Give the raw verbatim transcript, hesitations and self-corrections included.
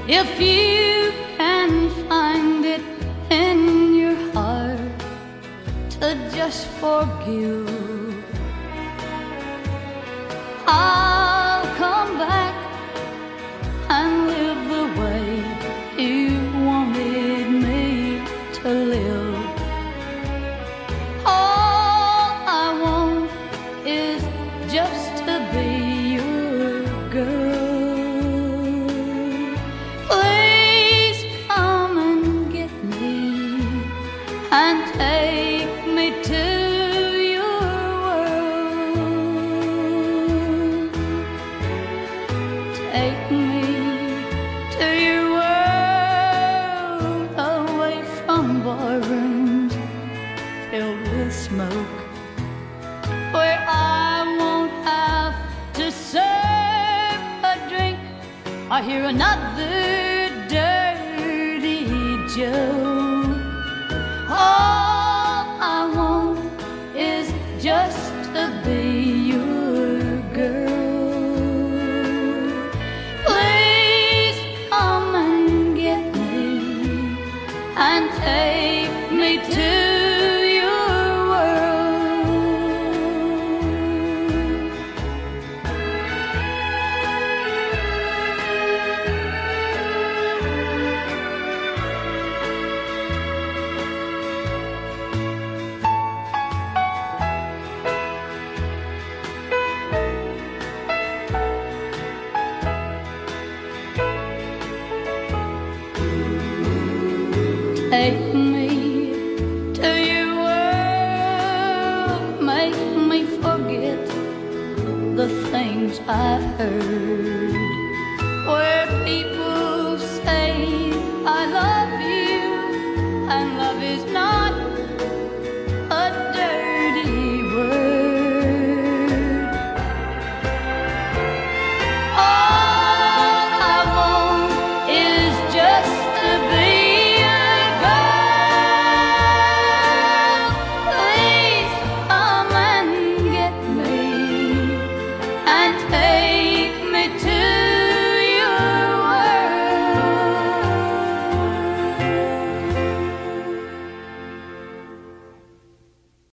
If you can find it in your heart to just forgive, I'll come back and live the way you wanted me to live. All I want is just to be your girl. Please come and get me and take me to your world. Take me to your world, away from barrooms filled with smoke, where I won't have to serve a drink or hear another dirty joke. All I want is just to be your girl. Please come and get me and take me to your world. Take me to your world, make me forget the things I've heard.